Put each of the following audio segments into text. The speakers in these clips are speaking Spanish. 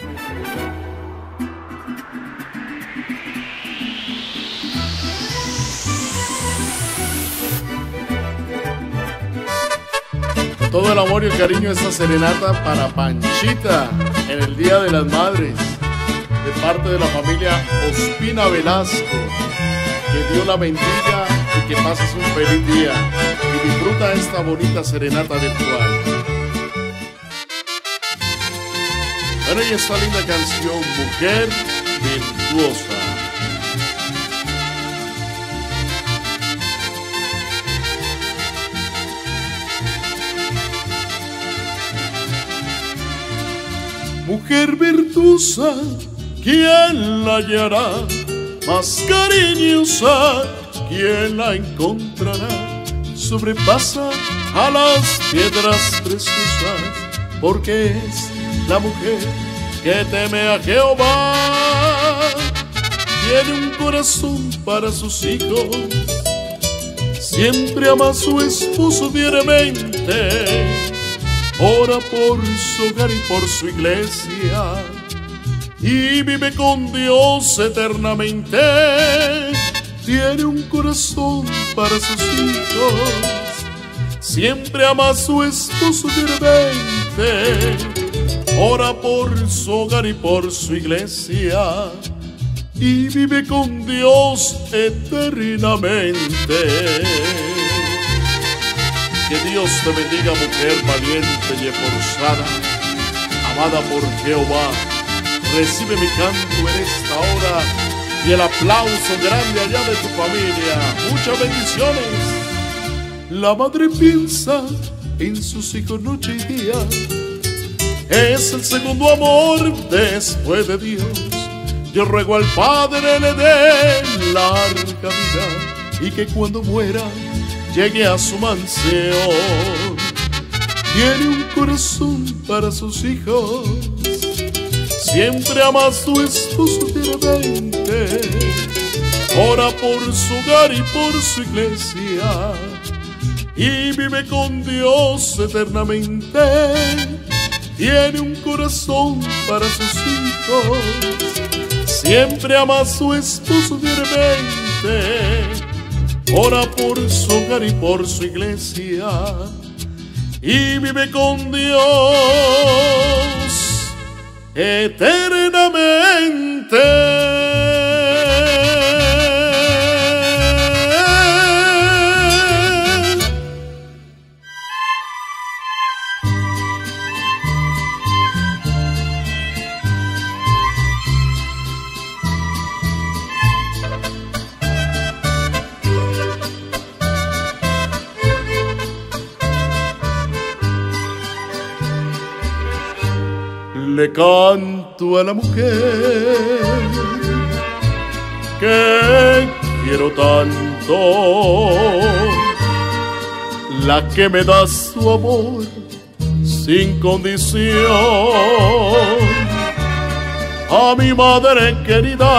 Todo el amor y el cariño de esta serenata para Panchita en el Día de las Madres, de parte de la familia Ospina Velasco. Que Dios la bendiga y que pases un feliz día y disfruta esta bonita serenata virtual. Bueno, y esta linda canción, Mujer Virtuosa. Mujer virtuosa, ¿quién la hallará? Más cariñosa, ¿quién la encontrará? Sobrepasa a las piedras preciosas, porque es la mujer que teme a Jehová. Tiene un corazón para sus hijos, siempre ama a su esposo diariamente. Ora por su hogar y por su iglesia, y vive con Dios eternamente. Tiene un corazón para sus hijos, siempre ama a su esposo diariamente. Ora por su hogar y por su iglesia, y vive con Dios eternamente. Que Dios te bendiga, mujer valiente y esforzada, amada por Jehová. Recibe mi canto en esta hora y el aplauso grande allá de tu familia. Muchas bendiciones. La madre piensa en sus hijos noche y día. Es el segundo amor después de Dios. Yo ruego al Padre le dé larga vida y que cuando muera llegue a su mansión. Tiene un corazón para sus hijos, siempre ama a su esposo diariamente. Ora por su hogar y por su iglesia, y vive con Dios eternamente. Tiene un corazón para sus hijos, siempre ama a su esposo diariamente. Ora por su hogar y por su iglesia, y vive con Dios eternamente. Le canto a la mujer que quiero tanto, la que me da su amor sin condición. A mi madre querida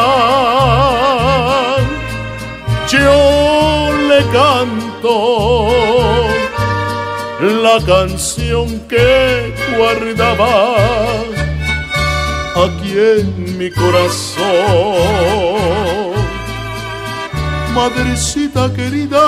yo le canto la canción que guardaba aquí en mi corazón. Madrecita querida,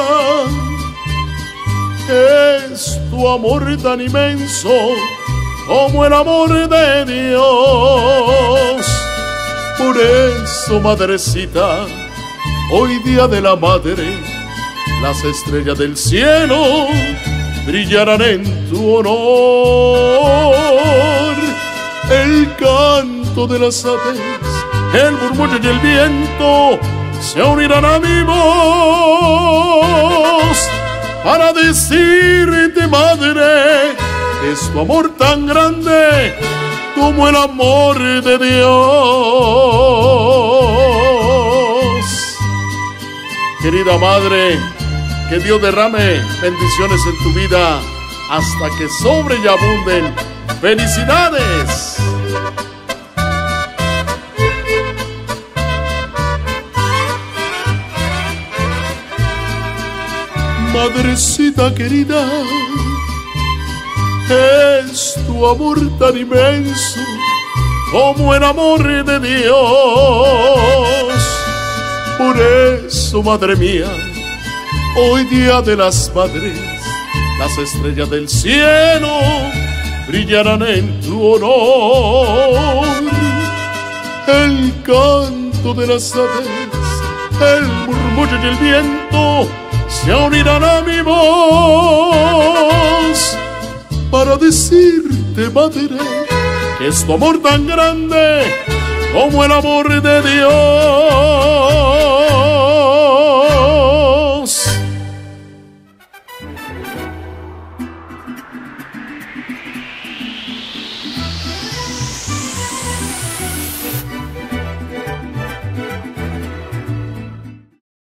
es tu amor tan inmenso como el amor de Dios. Por eso, madrecita, hoy día de la madre, las estrellas del cielo brillarán en tu honor. El canto de las aves, el murmullo y el viento se unirán a mi voz para decirte, madre, que es tu amor tan grande como el amor de Dios. Querida madre, que Dios derrame bendiciones en tu vida hasta que sobre y abunden. ¡Felicidades! Madrecita querida, es tu amor tan inmenso como el amor de Dios. Por eso, madre mía, hoy día de las madres, las estrellas del cielo brillarán en tu honor. El canto de las aves, el murmullo y el viento se unirán a mi voz para decirte, madre, que es tu amor tan grande como el amor de Dios.